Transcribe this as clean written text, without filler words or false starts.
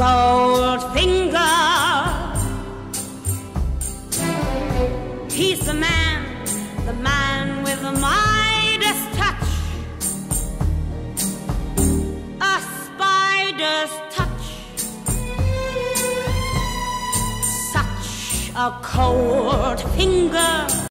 gold finger. He's the man with the Midas touch, a spider's touch, such a cold finger.